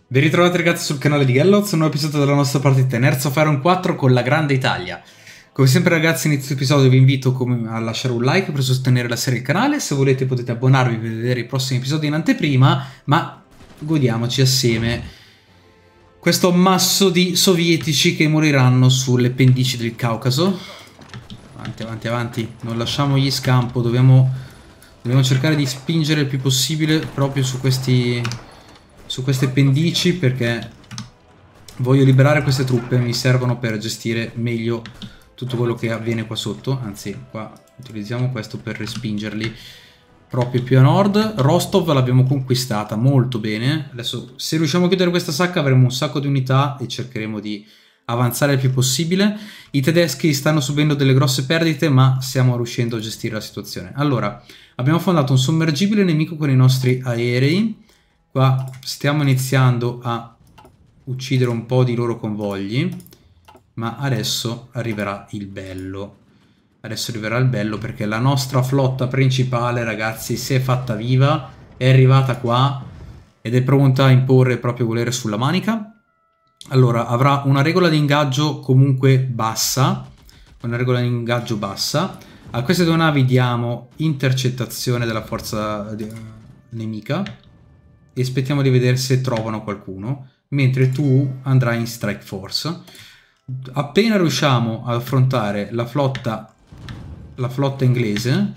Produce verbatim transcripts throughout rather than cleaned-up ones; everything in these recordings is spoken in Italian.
Ben ritrovati ragazzi sul canale di Galloz, un nuovo episodio della nostra partita in Hearts of Iron quattro con la grande Italia. Come sempre ragazzi, inizio l'episodio vi invito a lasciare un like per sostenere la serie del canale. Se volete potete abbonarvi per vedere i prossimi episodi in anteprima, ma godiamoci assieme questo ammasso di sovietici che moriranno sulle pendici del Caucaso. Avanti, avanti, avanti, non lasciamogli scampo, dobbiamo, dobbiamo cercare di spingere il più possibile proprio su questi... su queste pendici, perché voglio liberare queste truppe, mi servono per gestire meglio tutto quello che avviene qua sotto. Anzi, qua utilizziamo questo per respingerli proprio più a nord. Rostov l'abbiamo conquistata molto bene. Adesso se riusciamo a chiudere questa sacca avremo un sacco di unità e cercheremo di avanzare il più possibile. I tedeschi stanno subendo delle grosse perdite, ma stiamo riuscendo a gestire la situazione. Allora, abbiamo affondato un sommergibile nemico con i nostri aerei. Qua stiamo iniziando a uccidere un po' di loro convogli, ma adesso arriverà il bello. Adesso arriverà il bello perché la nostra flotta principale, ragazzi, si è fatta viva, è arrivata qua ed è pronta a imporre il proprio volere sulla Manica. Allora, avrà una regola di ingaggio comunque bassa, una regola di ingaggio bassa. A queste due navi diamo intercettazione della forza nemica e aspettiamo di vedere se trovano qualcuno, mentre tu andrai in strike force. Appena riusciamo ad affrontare la flotta la flotta inglese,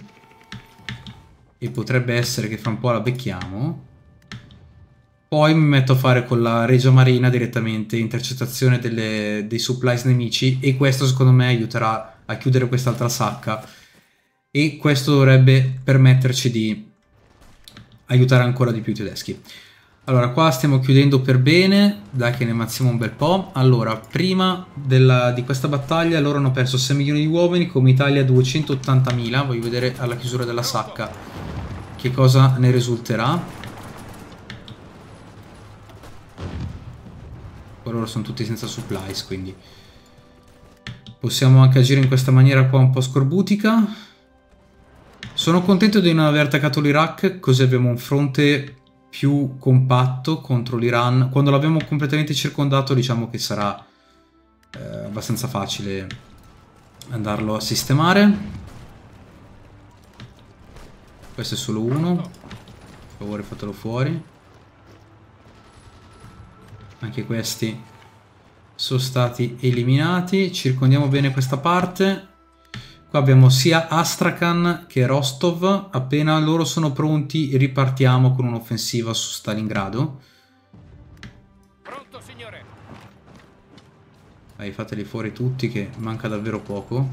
e potrebbe essere che fra un po' la becchiamo, poi mi metto a fare con la Regia Marina direttamente intercettazione delle, dei supplies nemici, e questo secondo me aiuterà a chiudere quest'altra sacca, e questo dovrebbe permetterci di aiutare ancora di più i tedeschi. Allora, qua stiamo chiudendo per bene, dai che ne ammazziamo un bel po'. Allora, prima della, di questa battaglia loro hanno perso sei milioni di uomini, come Italia duecentottantamila. Voglio vedere alla chiusura della sacca che cosa ne risulterà. Poi loro sono tutti senza supplies, quindi possiamo anche agire in questa maniera qua un po' scorbutica. Sono contento di non aver attaccato l'Iraq, così abbiamo un fronte più compatto contro l'Iran. Quando l'abbiamo completamente circondato, diciamo che sarà eh, abbastanza facile andarlo a sistemare. Questo è solo uno, per favore fatelo fuori. Anche questi sono stati eliminati. Circondiamo bene questa parte. Qua abbiamo sia Astrakhan che Rostov. Appena loro sono pronti ripartiamo con un'offensiva su Stalingrado. Pronto, signore. Dai, fateli fuori tutti che manca davvero poco.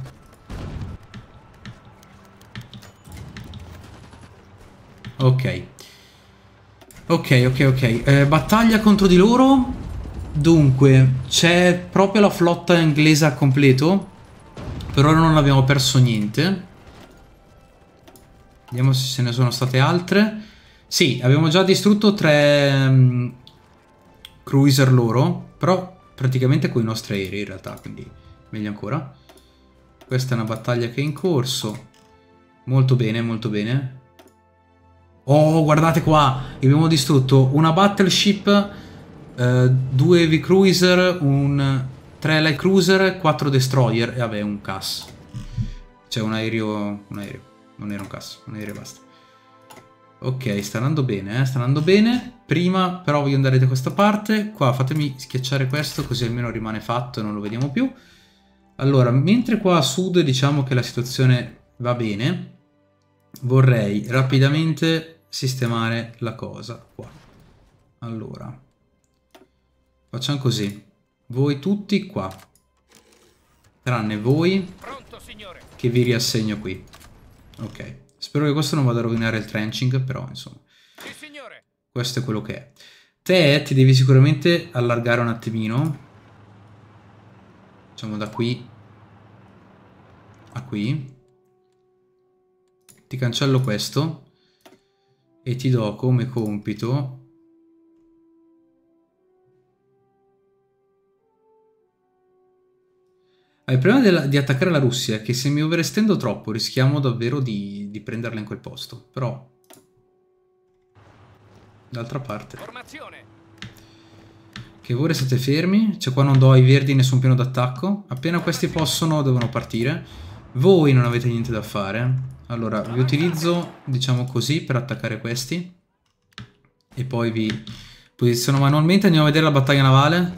Ok. Ok, ok, ok. Eh, battaglia contro di loro. Dunque, c'è proprio la flotta inglese a completo. Per ora non abbiamo perso niente. Vediamo se ce ne sono state altre. Sì, abbiamo già distrutto tre um, cruiser loro, però praticamente con i nostri aerei in realtà, quindi meglio ancora. Questa è una battaglia che è in corso. Molto bene, molto bene. Oh, guardate qua! Abbiamo distrutto una battleship, uh, due heavy cruiser, un... tre light cruiser, quattro destroyer e vabbè un C A S. Cioè un aereo, un aereo, non era un C A S, un aereo e basta. Ok, sta andando bene, eh, sta andando bene. Prima però voglio andare da questa parte. Qua fatemi schiacciare questo così almeno rimane fatto e non lo vediamo più. Allora, mentre qua a sud diciamo che la situazione va bene, vorrei rapidamente sistemare la cosa qua. Allora, facciamo così. Voi tutti qua, tranne voi, Pronto, signore. che vi riassegno qui. Ok, spero che questo non vada a rovinare il trenching, però insomma, Sì, signore. questo è quello che è. Te ti devi sicuramente allargare un attimino. Facciamo da qui a qui. Ti cancello questo e ti do come compito... Il problema della, di attaccare la Russia è che se mi overestendo troppo rischiamo davvero di, di prenderla in quel posto. Però, d'altra parte... Formazione. Che voi restate fermi. Cioè qua non do ai verdi nessun piano d'attacco. Appena questi possono devono partire. Voi non avete niente da fare. Allora vi utilizzo, diciamo così, per attaccare questi. E poi vi posiziono manualmente. Andiamo a vedere la battaglia navale.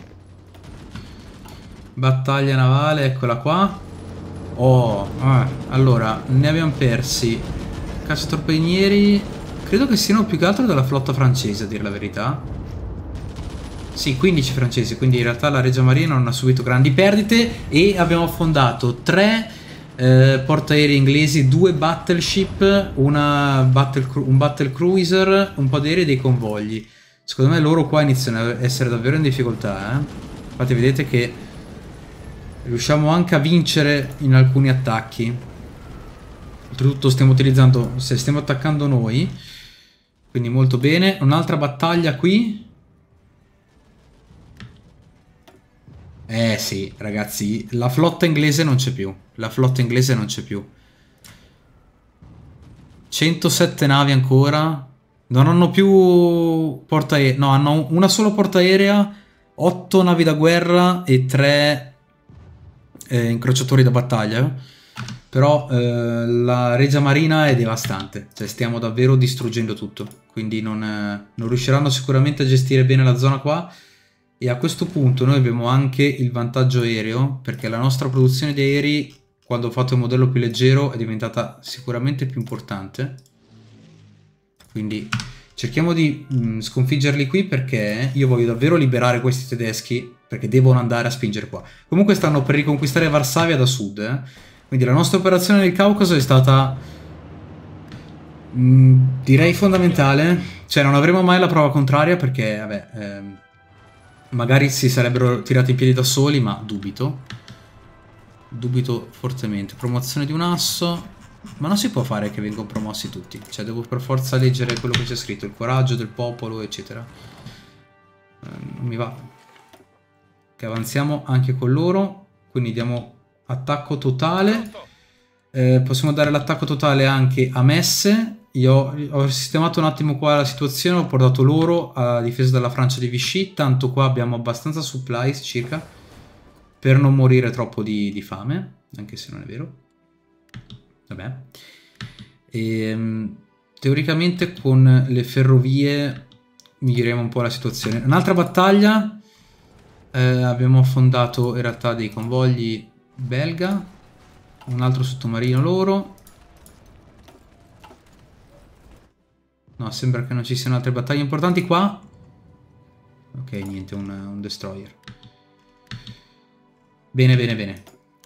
Battaglia navale, eccola qua. Oh, ah, allora, ne abbiamo persi cacciatorpedinieri. Credo che siano più che altro della flotta francese, a dire la verità. Sì, quindici francesi, quindi in realtà la Regia Marina non ha subito grandi perdite. E abbiamo affondato tre eh, portaerei inglesi, due battleship, una battle, un battle cruiser, un po' di aerei e dei convogli. Secondo me loro qua iniziano a essere davvero in difficoltà, eh? Infatti vedete che riusciamo anche a vincere in alcuni attacchi. Oltretutto stiamo utilizzando, se stiamo attaccando noi, quindi molto bene. Un'altra battaglia qui. Eh sì, ragazzi, la flotta inglese non c'è più. La flotta inglese non c'è più. centosette navi ancora. Non hanno più portaerei. No, hanno una sola portaerea, otto navi da guerra e tre eh, incrociatori da battaglia. Però eh, la Regia Marina è devastante. Cioè stiamo davvero distruggendo tutto. Quindi non, eh, non riusciranno sicuramente a gestire bene la zona qua. E a questo punto noi abbiamo anche il vantaggio aereo, perché la nostra produzione di aerei, quando ho fatto il modello più leggero, è diventata sicuramente più importante. Quindi cerchiamo di mh, sconfiggerli qui, perché io voglio davvero liberare questi tedeschi, perché devono andare a spingere qua. Comunque stanno per riconquistare Varsavia da sud, eh? Quindi la nostra operazione nel Caucaso è stata, mh, direi, fondamentale. Cioè non avremo mai la prova contraria, perché vabbè... Ehm, magari si sarebbero tirati in piedi da soli, ma dubito. Dubito fortemente. Promozione di un asso. Ma non si può fare che vengono promossi tutti. Cioè devo per forza leggere quello che c'è scritto. Il coraggio del popolo, eccetera. Eh, non mi va. Che avanziamo anche con loro. Quindi diamo attacco totale. Eh, possiamo dare l'attacco totale anche a Messe. Io ho sistemato un attimo qua la situazione, ho portato loro a difesa della Francia di Vichy, tanto qua abbiamo abbastanza supplies circa per non morire troppo di, di fame, anche se non è vero. Vabbè. E, teoricamente con le ferrovie miglioriamo un po' la situazione. Un'altra battaglia, eh, abbiamo affondato in realtà dei convogli belga, un altro sottomarino loro. No, sembra che non ci siano altre battaglie importanti qua. Ok, niente, un, un destroyer. Bene, bene, bene.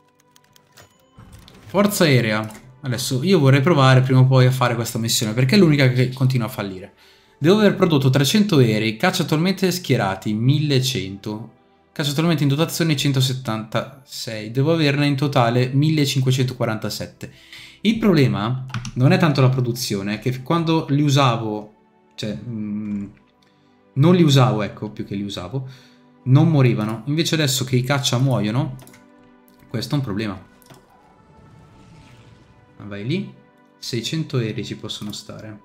Forza aerea. Adesso io vorrei provare prima o poi a fare questa missione, perché è l'unica che continua a fallire. Devo aver prodotto trecento aerei, caccia attualmente schierati millecento. Caccia attualmente in dotazione centosettantasei. Devo averne in totale millecinquecentoquarantasette. Il problema non è tanto la produzione, è che quando li usavo, cioè mh, non li usavo, ecco, più che li usavo, non morivano. Invece adesso che i caccia muoiono, questo è un problema. Vai lì, seicento aerei ci possono stare.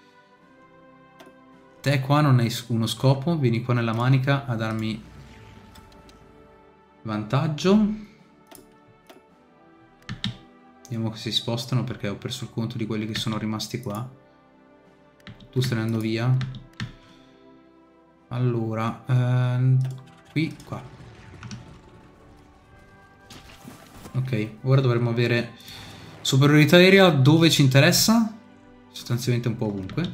Te qua non hai uno scopo, vieni qua nella manica a darmi vantaggio. Vediamo che si spostano, perché ho perso il conto di quelli che sono rimasti qua. Tu stai andando via. Allora, ehm, qui, qua. Ok, ora dovremmo avere superiorità aerea dove ci interessa. Sostanzialmente un po' ovunque.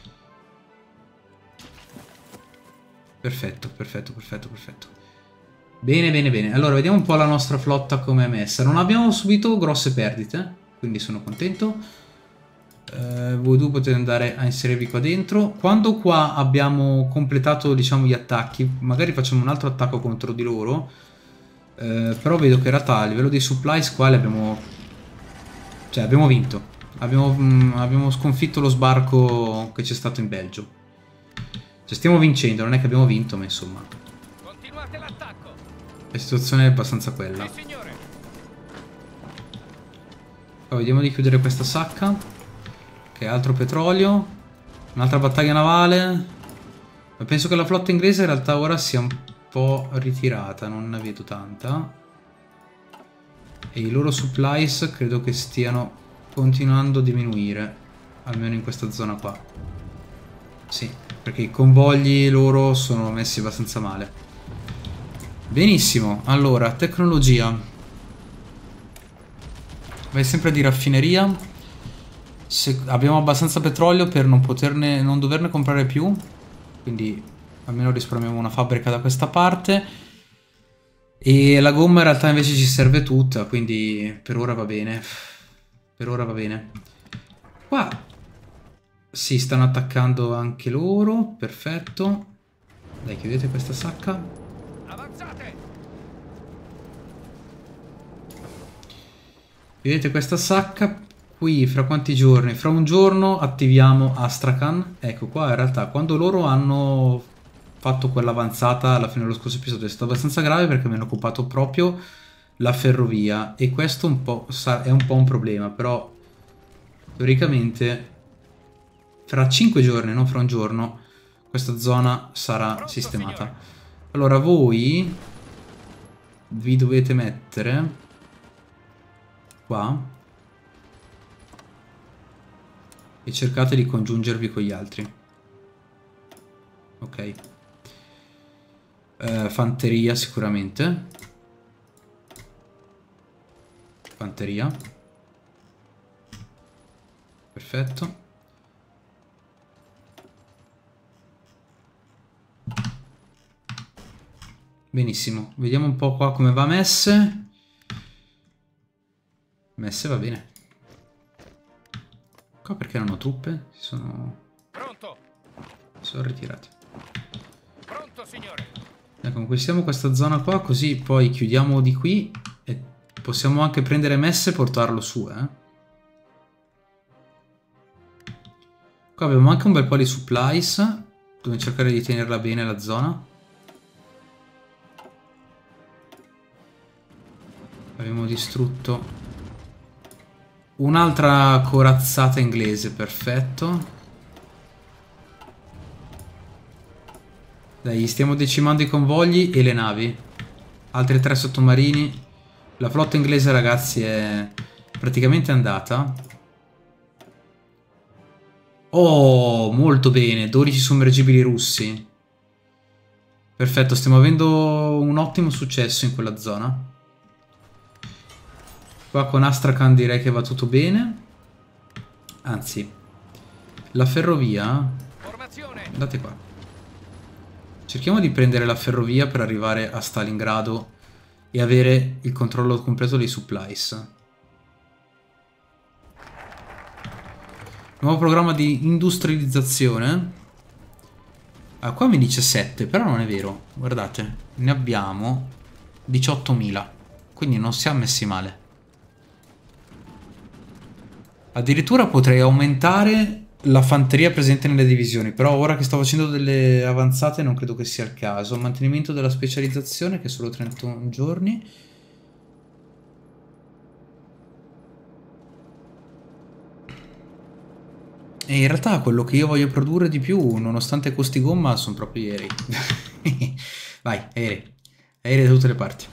Perfetto, perfetto, perfetto, perfetto. Bene, bene, bene. Allora, vediamo un po' la nostra flotta come è messa. Non abbiamo subito grosse perdite, quindi sono contento. Eh, voi due potete andare a inserirvi qua dentro. Quando qua abbiamo completato, diciamo, gli attacchi, magari facciamo un altro attacco contro di loro. Eh, però vedo che in realtà a livello dei supplies qua li abbiamo... Cioè, abbiamo vinto. Abbiamo, mh, abbiamo sconfitto lo sbarco che c'è stato in Belgio. Cioè, stiamo vincendo, non è che abbiamo vinto, ma insomma... Continuate l'attacco. La situazione è abbastanza quella. Sì, signore. Poi vediamo di chiudere questa sacca. Ok, altro petrolio. Un'altra battaglia navale. Ma penso che la flotta inglese in realtà ora sia un po' ritirata, non ne vedo tanta. E i loro supplies credo che stiano continuando a diminuire, almeno in questa zona qua. Sì, perché i convogli loro sono messi abbastanza male. Benissimo, allora, tecnologia. Vai sempre di raffineria. Se abbiamo abbastanza petrolio per non poterne, non doverne comprare più, quindi almeno risparmiamo una fabbrica da questa parte. E la gomma in realtà invece ci serve tutta, quindi per ora va bene. Per ora va bene. Qua si stanno attaccando anche loro, perfetto. Dai, chiudete questa sacca. Avanzate! Chiudete questa sacca. Qui fra quanti giorni? Fra un giorno attiviamo Astrakhan. Ecco qua in realtà quando loro hanno fatto quell'avanzata alla fine dello scorso episodio è stato abbastanza grave perché mi hanno occupato proprio la ferrovia e questo un po' è un po' un problema, però teoricamente fra cinque giorni, non fra un giorno, questa zona sarà Pronto, sistemata. signore. Allora voi vi dovete mettere qua e cercate di congiungervi con gli altri. Ok. Uh, fanteria sicuramente. Fanteria. Perfetto. Benissimo. Vediamo un po' qua come va Messe. Messe va bene. Qua perché non ho truppe? Si sono... Pronto. Si sono ritirati. Pronto, signore. Ecco, conquistiamo questa zona qua, così poi chiudiamo di qui e possiamo anche prendere Messe e portarlo su, eh. Qua abbiamo anche un bel po' di supplies, dobbiamo cercare di tenerla bene la zona. Abbiamo distrutto un'altra corazzata inglese, perfetto. Dai, stiamo decimando i convogli e le navi. Altri tre sottomarini. La flotta inglese, ragazzi, è praticamente andata. Oh, molto bene. dodici sommergibili russi. Perfetto, stiamo avendo un ottimo successo in quella zona. Qua con Astrakhan direi che va tutto bene. Anzi, la ferrovia... Formazione. Andate qua. Cerchiamo di prendere la ferrovia per arrivare a Stalingrado e avere il controllo completo dei supplies. Nuovo programma di industrializzazione. Ah, qua mi dice sette, però non è vero. Guardate, ne abbiamo diciottomila. Quindi non siamo messi male. Addirittura potrei aumentare la fanteria presente nelle divisioni, però ora che sto facendo delle avanzate non credo che sia il caso. Mantenimento della specializzazione, che è solo trentuno giorni. E in realtà quello che io voglio produrre di più, nonostante costi gomma, sono proprio gli aerei. Vai, aerei. Aerei da tutte le parti.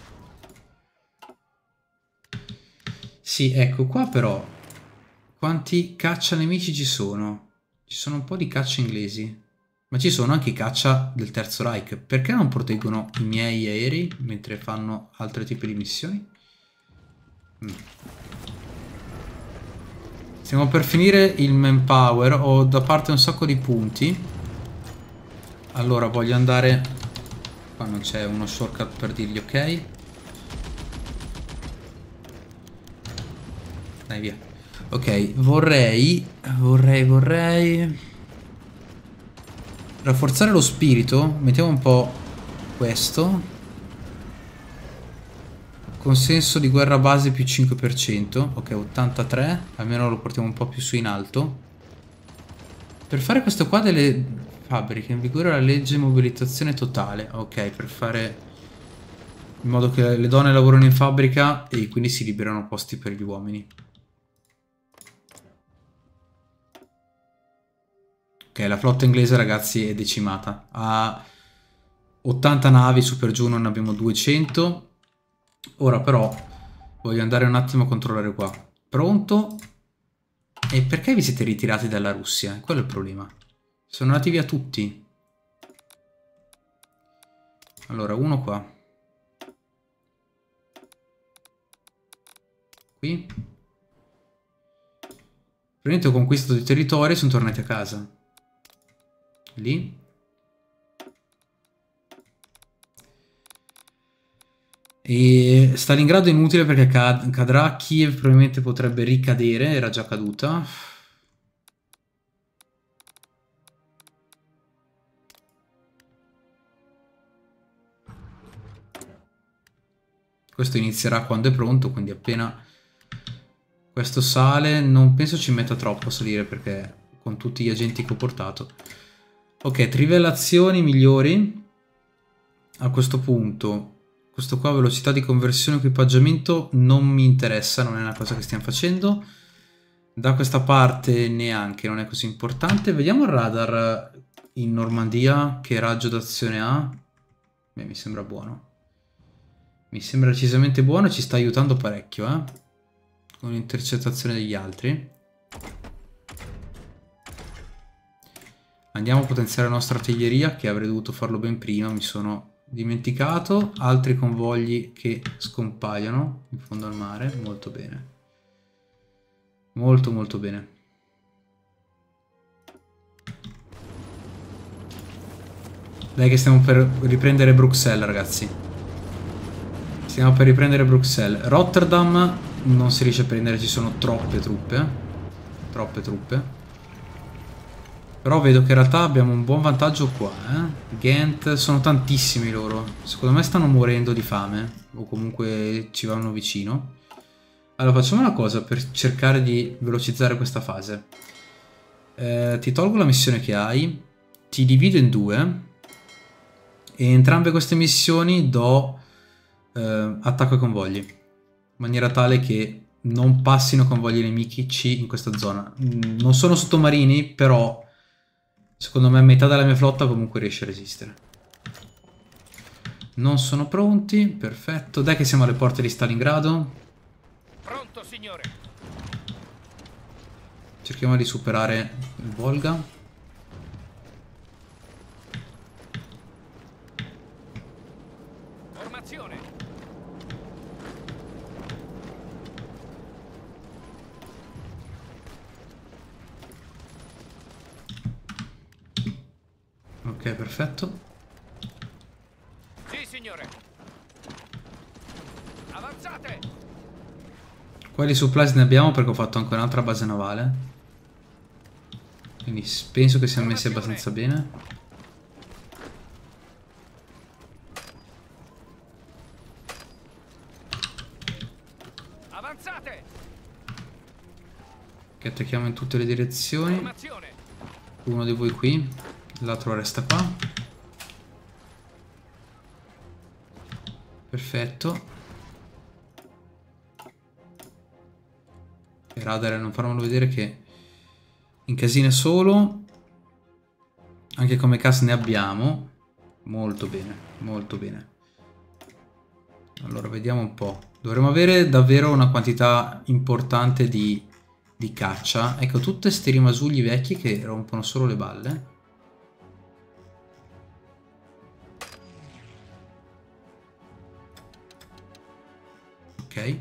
Sì, ecco qua però... Quanti caccia nemici ci sono? Ci sono un po' di caccia inglesi. Ma ci sono anche i caccia del Terzo Reich. Perché non proteggono i miei aerei mentre fanno altri tipi di missioni? Mm. Stiamo per finire il manpower. Ho da parte un sacco di punti. Allora voglio andare... Qua non c'è uno shortcut per dirgli ok. Dai, via. Ok, vorrei, vorrei, vorrei rafforzare lo spirito. Mettiamo un po' questo. Consenso di guerra base più cinque per cento. Ok, ottantatré. Almeno lo portiamo un po' più su in alto. Per fare questo qua delle fabbriche in vigore la legge mobilitazione totale. Ok, per fare in modo che le donne lavorano in fabbrica e quindi si liberano posti per gli uomini. Ok, la flotta inglese, ragazzi, è decimata. Ha ottanta navi, su per giù non ne abbiamo duecento. Ora però voglio andare un attimo a controllare qua. Pronto? E perché vi siete ritirati dalla Russia? Quello è il problema. Sono andati via tutti. Allora, uno qua. Qui. Praticamente ho conquistato i territori e sono tornati a casa. Lì. E Stalingrado è inutile perché cad cadrà. Kiev probabilmente potrebbe ricadere, era già caduta. Questo inizierà quando è pronto, quindi appena questo sale, non penso ci metta troppo a salire perché con tutti gli agenti che ho portato. Ok, trivellazioni migliori. A questo punto, questo qua, velocità di conversione e equipaggiamento, non mi interessa, non è una cosa che stiamo facendo. Da questa parte neanche, non è così importante. Vediamo il radar in Normandia, che raggio d'azione ha. Beh, mi sembra buono. Mi sembra decisamente buono e ci sta aiutando parecchio, eh? Con l'intercettazione degli altri. Andiamo a potenziare la nostra artiglieria, che avrei dovuto farlo ben prima, mi sono dimenticato. Altri convogli che scompaiono in fondo al mare, molto bene. Molto molto bene. Dai che stiamo per riprendere Bruxelles, ragazzi. Stiamo per riprendere Bruxelles. Rotterdam non si riesce a prendere, ci sono troppe truppe. Troppe truppe. Però vedo che in realtà abbiamo un buon vantaggio qua, eh. Ghent, sono tantissimi loro. Secondo me stanno morendo di fame. O comunque ci vanno vicino. Allora facciamo una cosa per cercare di velocizzare questa fase. Eh, ti tolgo la missione che hai. Ti divido in due. E entrambe queste missioni do eh, attacco ai convogli. In maniera tale che non passino convogli nemici in questa zona. Non sono sottomarini, però secondo me metà della mia flotta comunque riesce a resistere. Non sono pronti, perfetto. Dai che siamo alle porte di Stalingrado. Pronto, signore. Cerchiamo di superare il Volga. Formazione. Ok, perfetto. Sì, signore. Avanzate. Qua di supplies ne abbiamo perché ho fatto anche un'altra base navale. Quindi penso che siamo messi abbastanza bene. Avanzate. Che attacchiamo in tutte le direzioni. Formazione. Uno di voi qui, l'altro resta qua. Perfetto. Il radar non farmelo vedere che incasina solo. Anche come cast ne abbiamo. Molto bene, molto bene. Allora vediamo un po'. Dovremmo avere davvero una quantità importante di, di caccia. Ecco, tutti sti rimasugli vecchi che rompono solo le balle. Ok.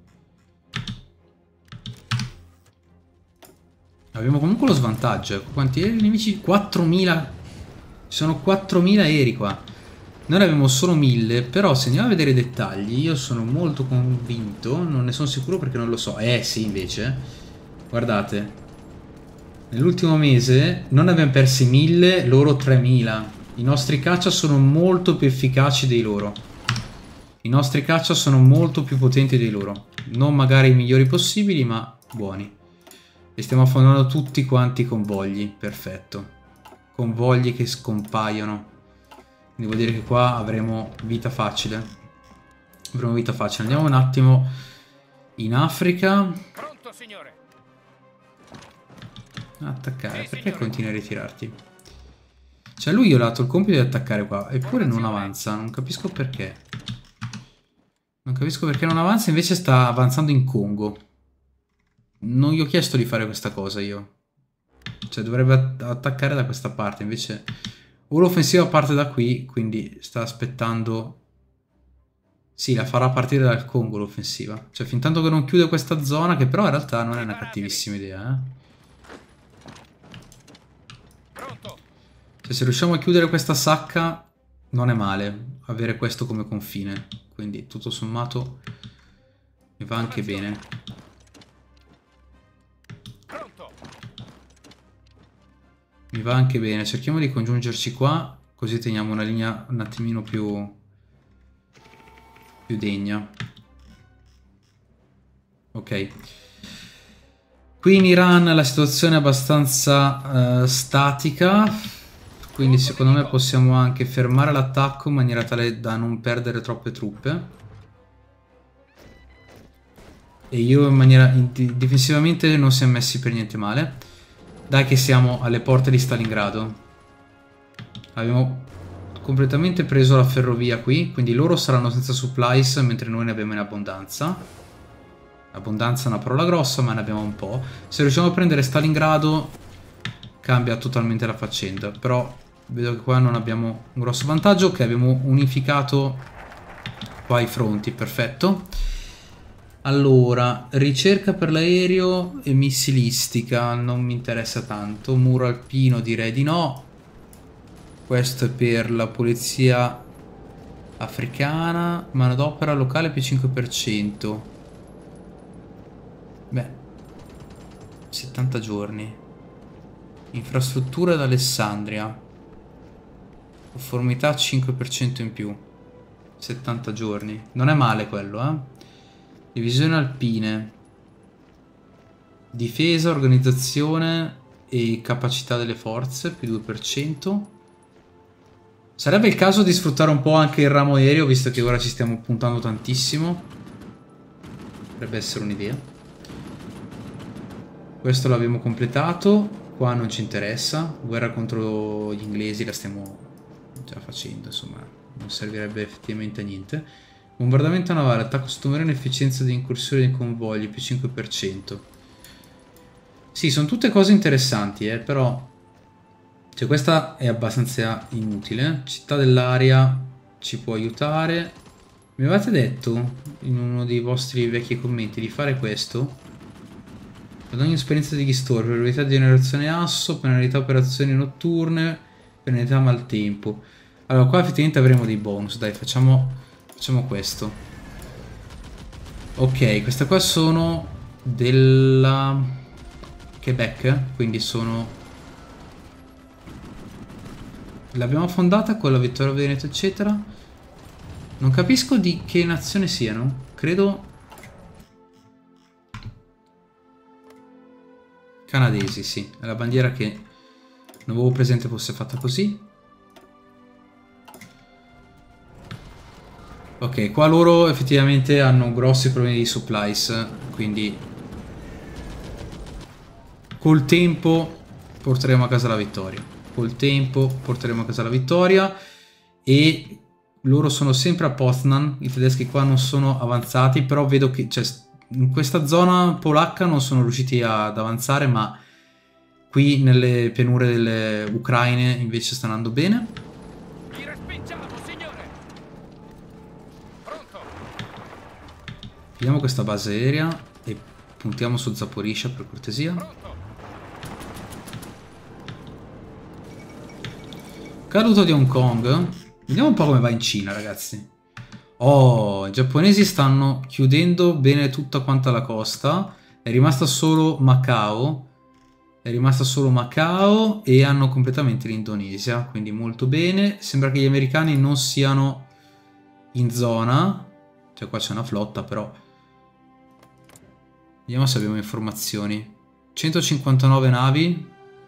Abbiamo comunque lo svantaggio. Quanti aerei nemici? quattromila. Ci sono quattromila aerei qua. Noi ne abbiamo solo mille. Però se andiamo a vedere i dettagli, io sono molto convinto. Non ne sono sicuro perché non lo so. Eh sì, invece. Guardate. Nell'ultimo mese non ne abbiamo persi mille, loro tremila. I nostri caccia sono molto più efficaci dei loro. I nostri caccia sono molto più potenti dei loro. Non magari i migliori possibili, ma buoni. E stiamo affondando tutti quanti i convogli. Perfetto. Convogli che scompaiono. Quindi vuol dire che qua avremo vita facile. Avremo vita facile. Andiamo un attimo in Africa. Pronto, signore. Attaccare. Sì, Perché signore. continui a ritirarti? Cioè lui gli ho dato il compito di attaccare qua, eppure non avanza, non capisco perché. Non capisco perché non avanza, invece sta avanzando in Congo. Non gli ho chiesto di fare questa cosa io. Cioè dovrebbe att attaccare da questa parte, invece o l'offensiva parte da qui, quindi sta aspettando. Sì, la farà partire dal Congo l'offensiva. Cioè fin tanto che non chiude questa zona, che però in realtà non è una cattivissima idea, eh. Pronto. Cioè se riusciamo a chiudere questa sacca non è male avere questo come confine, quindi tutto sommato mi va anche bene. Pronto. Mi va anche bene, cerchiamo di congiungerci qua, così teniamo una linea un attimino più, più degna. Ok. Qui in Iran la situazione è abbastanza uh, statica, quindi secondo me possiamo anche fermare l'attacco in maniera tale da non perdere troppe truppe. E io in maniera in difensivamente non si è messi per niente male. Dai che siamo alle porte di Stalingrado. Abbiamo completamente preso la ferrovia qui, quindi loro saranno senza supplies mentre noi ne abbiamo in abbondanza. Abbondanza è una parola grossa, ma ne abbiamo un po'. Se riusciamo a prendere Stalingrado cambia totalmente la faccenda, però vedo che qua non abbiamo un grosso vantaggio, che abbiamo unificato qua i fronti, perfetto. Allora, ricerca per l'aereo e missilistica, non mi interessa tanto. Muro alpino direi di no. Questo è per la polizia africana. Manodopera locale più cinque per cento. Beh, settanta giorni. Infrastruttura ad Alessandria. Conformità cinque per cento in più. settanta giorni. Non è male quello, eh. Divisione alpine. Difesa, organizzazione e capacità delle forze, più due per cento. Sarebbe il caso di sfruttare un po' anche il ramo aereo, visto che ora ci stiamo puntando tantissimo. Potrebbe essere un'idea. Questo l'abbiamo completato. Qua non ci interessa. Guerra contro gli inglesi la stiamo già facendo, insomma. Non servirebbe effettivamente a niente. Bombardamento navale, attacco sottomarino, efficienza di incursione dei convogli, più cinque per cento. Sì, sono tutte cose interessanti, eh, però. Cioè, questa è abbastanza inutile. Città dell'aria ci può aiutare. Mi avete detto in uno dei vostri vecchi commenti di fare questo. Ad ogni esperienza degli store, priorità di generazione asso, penalità operazioni notturne, penalità maltempo. Allora, qua effettivamente avremo dei bonus, dai, facciamo, facciamo questo. Ok, queste qua sono della Quebec, quindi sono... L'abbiamo fondata con la Vittorio Veneto, eccetera. Non capisco di che nazione siano. Credo... canadesi, sì. È la bandiera che non avevo presente fosse fatta così. Ok, qua loro effettivamente hanno grossi problemi di supplies, quindi col tempo porteremo a casa la vittoria. Col tempo porteremo a casa la vittoria. E loro sono sempre a Poznan. I tedeschi qua non sono avanzati, però vedo che... Cioè, in questa zona polacca non sono riusciti ad avanzare, ma qui nelle pianure delle Ucraine invece sta andando bene. Vi respingiamo, signore. Pronto. Vediamo questa base aerea e puntiamo su Zaporizhzhia per cortesia. Pronto. Caduto di Hong Kong. Vediamo un po' come va in Cina, ragazzi. Oh, i giapponesi stanno chiudendo bene tutta quanta la costa. È rimasta solo Macao. È rimasta solo Macao e hanno completamente l'Indonesia, quindi molto bene. Sembra che gli americani non siano in zona. Cioè qua c'è una flotta, però. Vediamo se abbiamo informazioni. centocinquantanove navi.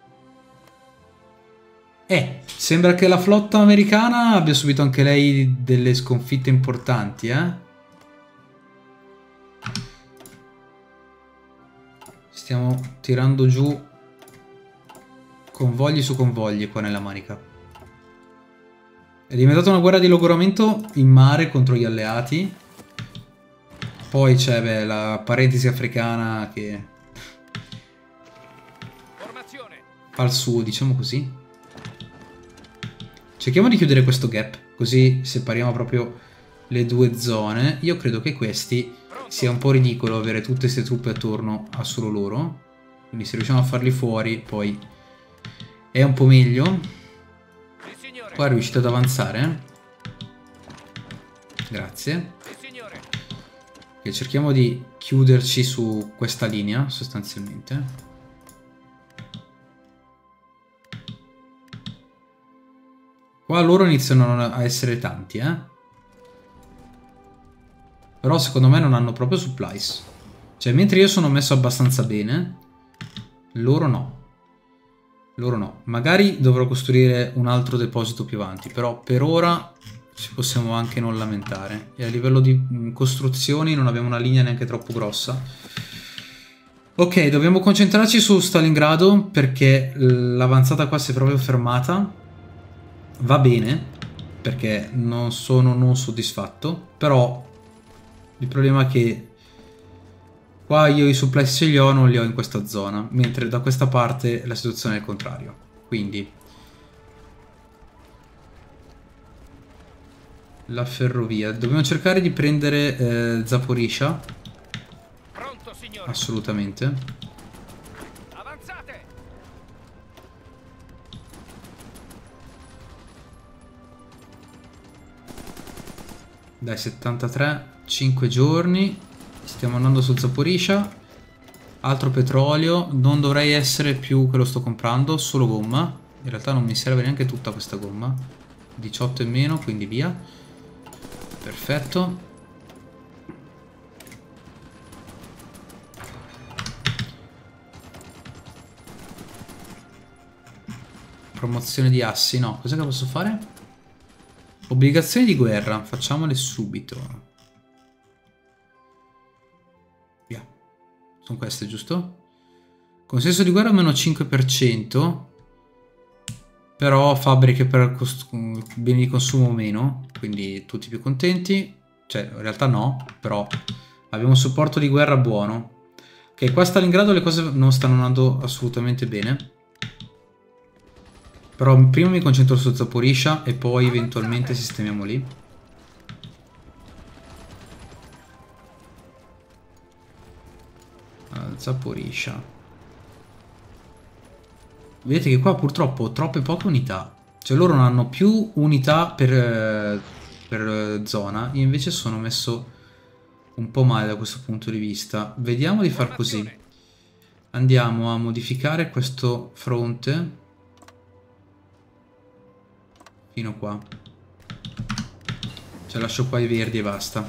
Eh, sembra che la flotta americana abbia subito anche lei delle sconfitte importanti, eh? Stiamo tirando giù convogli su convogli qua nella Manica. È diventata una guerra di logoramento in mare contro gli alleati. Poi c'è, beh, la parentesi africana che Formazione. fa il suo, diciamo così. Cerchiamo di chiudere questo gap, così separiamo proprio le due zone. Io credo che questi sia un po' ridicolo avere tutte queste truppe attorno a solo loro. Quindi se riusciamo a farli fuori, poi è un po' meglio. Sì, signore. Qua è riuscito ad avanzare. Grazie. Sì, signore. E cerchiamo di chiuderci su questa linea, sostanzialmente. Qua loro iniziano a essere tanti, eh. Però secondo me non hanno proprio supplies. Cioè, mentre io sono messo abbastanza bene, loro no. Loro no. Magari dovrò costruire un altro deposito più avanti, però per ora ci possiamo anche non lamentare. E a livello di costruzioni non abbiamo una linea neanche troppo grossa. Ok, dobbiamo concentrarci su Stalingrado perché l'avanzata qua si è proprio fermata. Va bene, perché non sono non soddisfatto, però il problema è che qua io i supply ce li ho, non li ho in questa zona, mentre da questa parte la situazione è il contrario. Quindi la ferrovia. Dobbiamo cercare di prendere eh, Zaporizhzhia. Pronto, signore. Assolutamente. Avanzate. Dai, settantatré, cinque giorni. Stiamo andando su Zaporizhzhia. Altro petrolio. Non dovrei essere più che lo sto comprando, solo gomma. In realtà non mi serve neanche tutta questa gomma. diciotto e meno, quindi via. Perfetto. Promozione di assi, no. Cos'è che posso fare? Obbligazioni di guerra, facciamole subito. Via. Sono queste, giusto? Consenso di guerra meno cinque per cento. Però fabbriche per beni di consumo meno, quindi tutti più contenti. Cioè, in realtà no, però abbiamo un supporto di guerra buono. Ok, qua a Stalingrado le cose non stanno andando assolutamente bene. Però prima mi concentro su Zaporizhzhia e poi eventualmente sistemiamo lì. Allora, Zaporizhzhia. Vedete che qua purtroppo ho troppe poche unità. Cioè loro non hanno più unità per, per zona. Io invece sono messo un po' male da questo punto di vista. Vediamo di far così. Andiamo a modificare questo fronte. Fino qua. Cioè lascio qua i verdi e basta.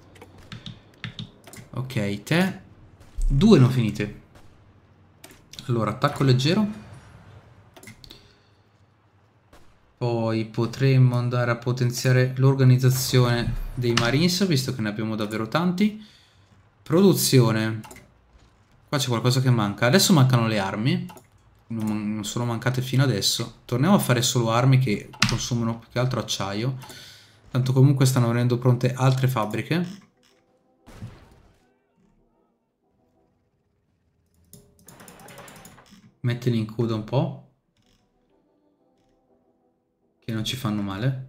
Ok, te. Due non finite. Allora, attacco leggero. Poi potremmo andare a potenziare l'organizzazione dei Marines, visto che ne abbiamo davvero tanti. Produzione. Qua c'è qualcosa che manca. Adesso mancano le armi. Non, non sono mancate fino adesso. Torniamo a fare solo armi che consumano più che altro acciaio. Tanto comunque stanno venendo pronte altre fabbriche. Mettili in coda un po'. Che non ci fanno male.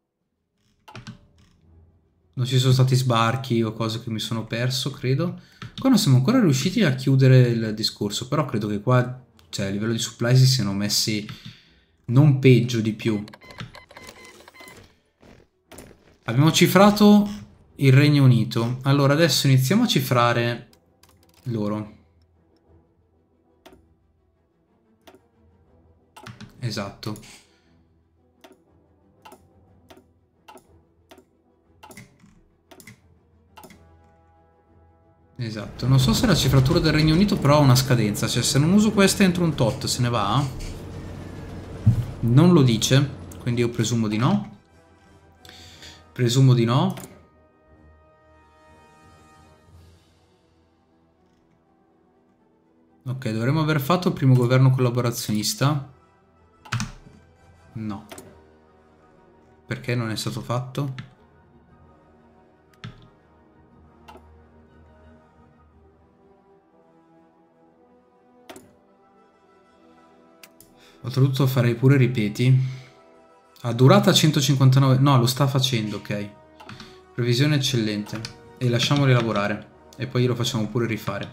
Non ci sono stati sbarchi o cose che mi sono perso, credo. Qua non siamo ancora riusciti a chiudere il discorso, però credo che qua, cioè, a livello di supply si siano messi non peggio di più. Abbiamo cifrato il Regno Unito. Allora, adesso iniziamo a cifrare loro. Esatto. Esatto, non so se la cifratura del Regno Unito però ha una scadenza, cioè se non uso questa entro un tot se ne va? Non lo dice, quindi io presumo di no. Presumo di no. Ok, dovremmo aver fatto il primo governo collaborazionista. No. Perché non è stato fatto? Oltretutto farei pure ripeti. Ha durata centocinquantanove... No, lo sta facendo, ok. Previsione eccellente. E lasciamoli lavorare. E poi lo facciamo pure rifare.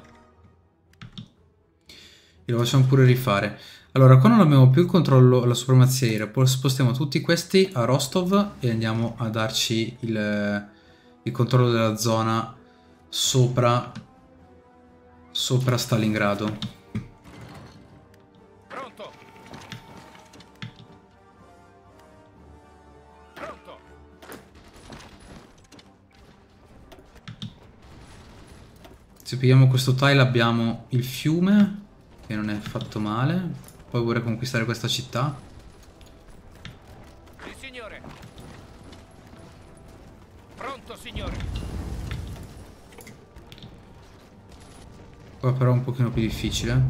E lo facciamo pure rifare. Allora, qua non abbiamo più il controllo alla supremazia aerea. Poi spostiamo tutti questi a Rostov e andiamo a darci il, il controllo della zona sopra, sopra Stalingrado. Pronto. Pronto. Se pigliamo questo tile abbiamo il fiume, che non è fatto male. Poi vorrei conquistare questa città. Sì, signore. Pronto, signore. Qua però è un pochino più difficile.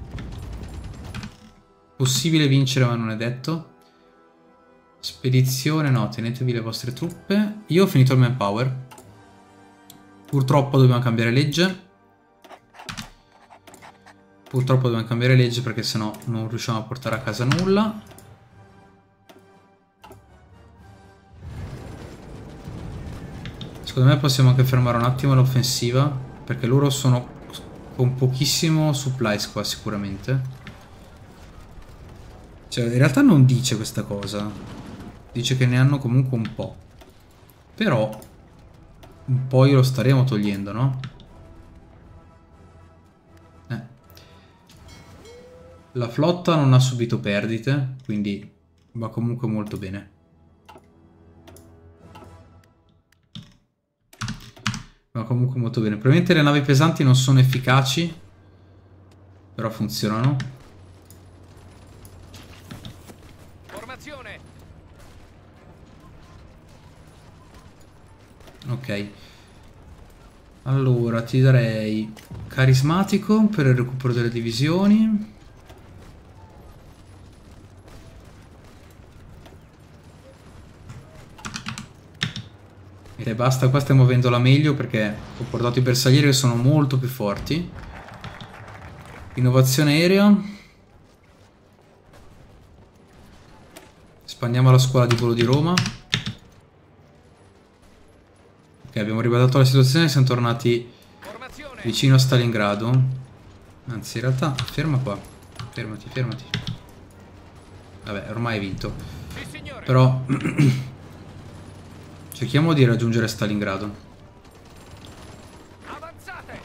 Possibile vincere ma non è detto. Spedizione no, tenetevi le vostre truppe. Io ho finito il manpower. Purtroppo dobbiamo cambiare legge. Purtroppo dobbiamo cambiare legge perché sennò non riusciamo a portare a casa nulla. Secondo me possiamo anche fermare un attimo l'offensiva, perché loro sono con pochissimo supplies qua sicuramente. Cioè in realtà non dice questa cosa. Dice che ne hanno comunque un po'. Però un po' glielo staremo togliendo, no? La flotta non ha subito perdite, quindi va comunque molto bene. Va comunque molto bene. Probabilmente le navi pesanti non sono efficaci, però funzionano. Formazione. Ok. Allora, ti darei carismatico per il recupero delle divisioni. E basta, qua stiamo muovendola meglio perché ho portato i bersaglieri che sono molto più forti. Innovazione aerea. Espandiamo la scuola di volo di Roma. Ok, abbiamo ribaltato la situazione e siamo tornati vicino a Stalingrado. Anzi, in realtà, ferma qua. Fermati, fermati. Vabbè, ormai hai vinto. Però... cerchiamo di raggiungere Stalingrado. Avanzate.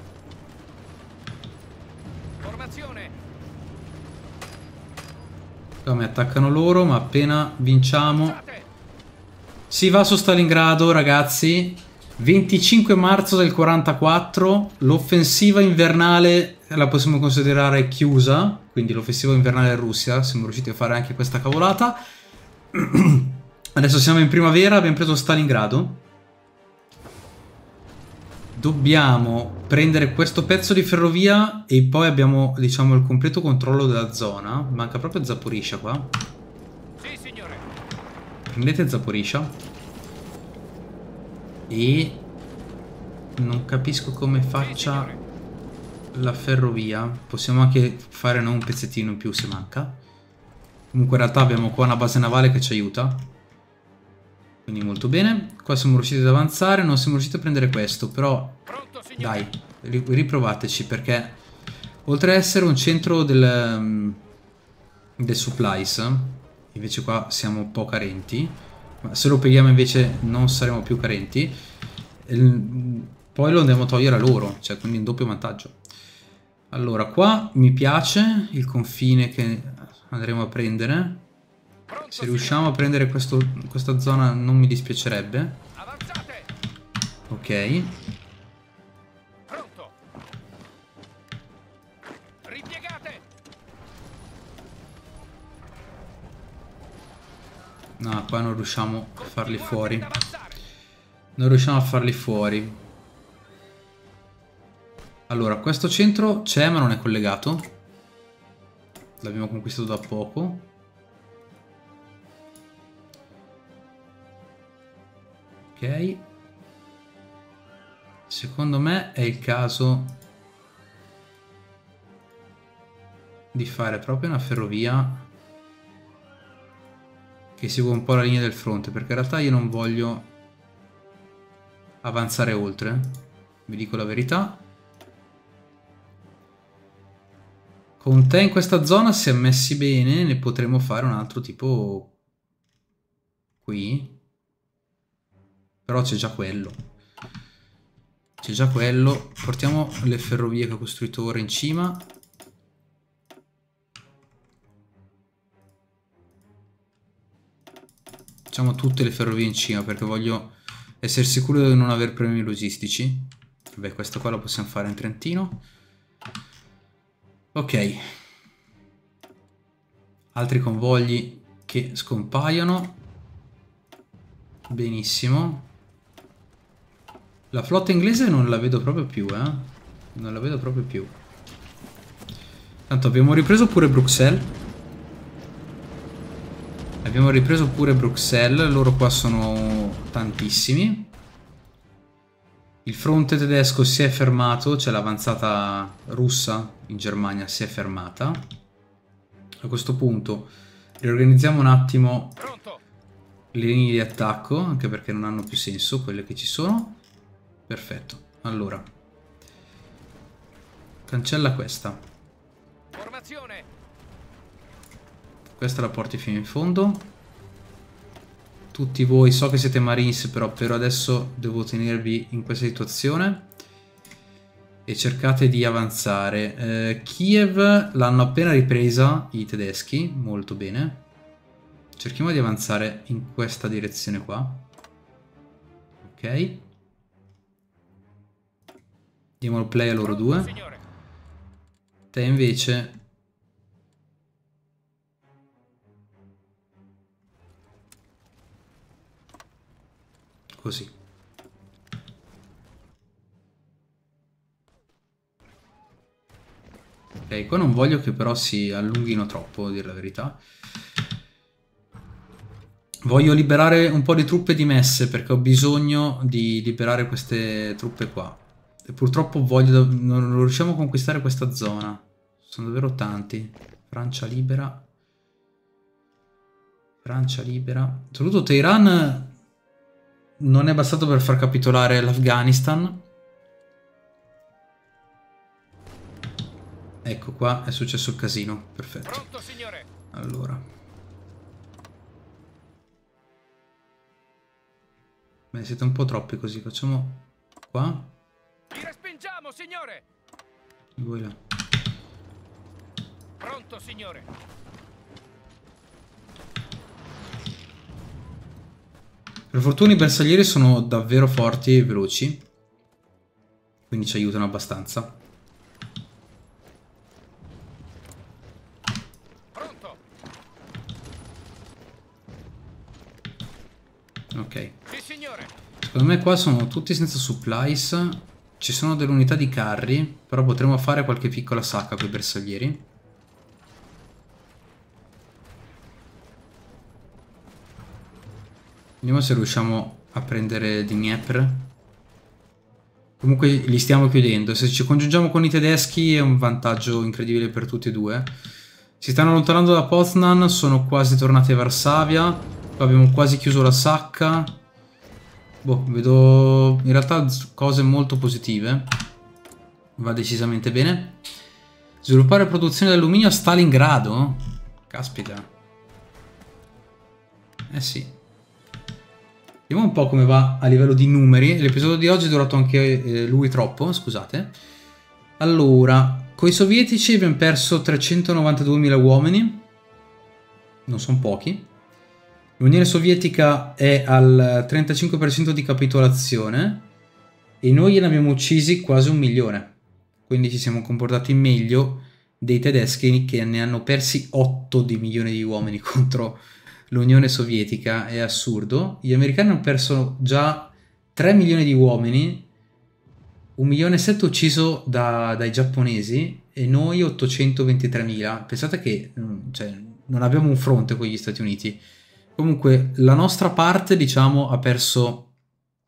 Formazione. Qua mi attaccano loro, ma appena vinciamo si va su Stalingrado, ragazzi. venticinque marzo del quarantaquattro. L'offensiva invernale la possiamo considerare chiusa. Quindi l'offensiva invernale in Russia. Siamo riusciti a fare anche questa cavolata. Adesso siamo in primavera, abbiamo preso Stalingrado. Dobbiamo prendere questo pezzo di ferrovia e poi abbiamo, diciamo, il completo controllo della zona. Manca proprio Zaporizhzhia qua. Sì, signore. Prendete Zaporizhzhia. E non capisco come faccia la ferrovia. Possiamo anche fare noi un pezzettino in più se manca. Comunque in realtà abbiamo qua una base navale che ci aiuta. Quindi molto bene. Qua siamo riusciti ad avanzare. Non siamo riusciti a prendere questo. Però dai, riprovateci. Perché oltre ad essere un centro del, del supplies, invece qua siamo un po' carenti. Ma se lo prendiamo invece non saremo più carenti. Poi lo andiamo a togliere a loro. Cioè quindi un doppio vantaggio. Allora qua mi piace il confine che andremo a prendere. Se riusciamo a prendere questo, questa zona non mi dispiacerebbe. Avanzate. Ok. Pronto. Ripiegate. No, qua non riusciamo a farli fuori. Non riusciamo a farli fuori. Allora, questo centro c'è ma non è collegato. L'abbiamo conquistato da poco. Ok. Secondo me è il caso di fare proprio una ferrovia che segua un po' la linea del fronte, perché in realtà io non voglio avanzare oltre, vi dico la verità. Con te in questa zona, se messi bene, ne potremo fare un altro tipo qui. Però c'è già quello. C'è già quello. Portiamo le ferrovie che ho costruito ora in cima. Facciamo tutte le ferrovie in cima perché voglio essere sicuro di non avere problemi logistici. Beh, questo qua lo possiamo fare in Trentino. Ok. Altri convogli che scompaiono. Benissimo. La flotta inglese non la vedo proprio più, eh. Non la vedo proprio più. Tanto abbiamo ripreso pure Bruxelles. Abbiamo ripreso pure Bruxelles. Loro qua sono tantissimi. Il fronte tedesco si è fermato. Cioè l'avanzata russa in Germania si è fermata. A questo punto riorganizziamo un attimo le linee di attacco, anche perché non hanno più senso quelle che ci sono. Perfetto. Allora, cancella questa. Formazione. Questa la porti fino in fondo. Tutti voi, so che siete Marines, però per adesso devo tenervi in questa situazione. E cercate di avanzare. Eh, Kiev l'hanno appena ripresa i tedeschi, molto bene. Cerchiamo di avanzare in questa direzione qua. Ok. Diamo il play a loro due. Te invece così. Ok, qua non voglio che però si allunghino troppo, a dire la verità. Voglio liberare un po' di truppe dimesse perché ho bisogno di liberare queste truppe qua. E purtroppo voglio, non riusciamo a conquistare questa zona. Sono davvero tanti. Francia libera. Francia libera. Soprattutto Teheran non è bastato per far capitolare l'Afghanistan. Ecco qua è successo il casino. Perfetto. Pronto, signore. Allora. Beh, siete un po' troppi così. Facciamo qua. Vi respingiamo, signore. Voi là. Pronto, signore. Per fortuna i bersaglieri sono davvero forti e veloci. Quindi ci aiutano abbastanza. Pronto. Ok. Sì, signore. Secondo me qua sono tutti senza supplies. Ci sono delle unità di carri, però potremo fare qualche piccola sacca con i bersaglieri. Vediamo se riusciamo a prendere Dnieper. Comunque li stiamo chiudendo. Se ci congiungiamo con i tedeschi è un vantaggio incredibile per tutti e due. Si stanno allontanando da Poznan, sono quasi tornati a Varsavia. Qua abbiamo quasi chiuso la sacca. Boh, vedo in realtà cose molto positive. Va decisamente bene. Sviluppare produzione di alluminio a Stalingrado? Caspita. Eh sì. Vediamo un po' come va a livello di numeri. L'episodio di oggi è durato anche eh, lui troppo, scusate. Allora, con i sovietici abbiamo perso trecentonovantaduemila uomini. Non sono pochi. L'Unione Sovietica è al trentacinque per cento di capitolazione e noi ne abbiamo uccisi quasi un milione. Quindi ci siamo comportati meglio dei tedeschi che ne hanno persi otto di milioni di uomini contro l'Unione Sovietica. È assurdo. Gli americani hanno perso già tre milioni di uomini, un milione e sette ucciso da, dai giapponesi e noi ottocentoventitremila. Pensate che cioè, non abbiamo un fronte con gli Stati Uniti. Comunque la nostra parte, diciamo, ha perso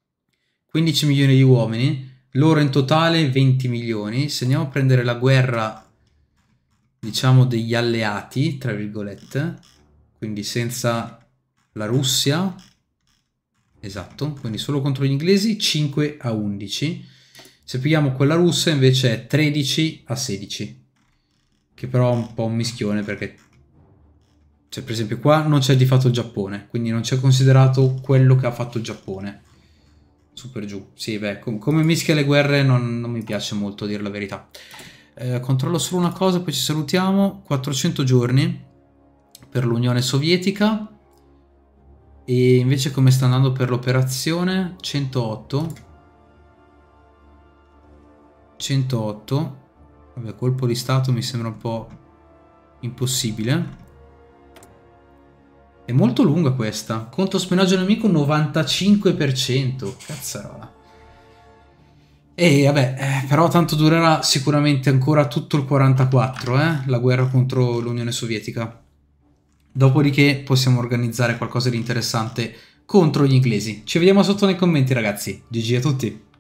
quindici milioni di uomini, loro in totale venti milioni. Se andiamo a prendere la guerra, diciamo, degli alleati, tra virgolette, quindi senza la Russia, esatto, quindi solo contro gli inglesi, cinque a undici. Se pigliamo quella russa invece è tredici a sedici, che però è un po' un mischione perché, cioè, per esempio qua non c'è di fatto il Giappone, quindi non c'è considerato quello che ha fatto il Giappone. Su per giù, sì, beh, com come mischia le guerre non, non mi piace molto, a dire la verità. Eh, controllo solo una cosa, poi ci salutiamo. quattrocento giorni per l'Unione Sovietica. E invece come sta andando per l'operazione? centootto. centootto. Vabbè, colpo di stato mi sembra un po' impossibile. È molto lunga questa. Conto spionaggio nemico novantacinque per cento. Cazzarola. E vabbè, eh, però tanto durerà sicuramente ancora tutto il quarantaquattro, eh, la guerra contro l'Unione Sovietica. Dopodiché possiamo organizzare qualcosa di interessante contro gli inglesi. Ci vediamo sotto nei commenti, ragazzi. G G a tutti.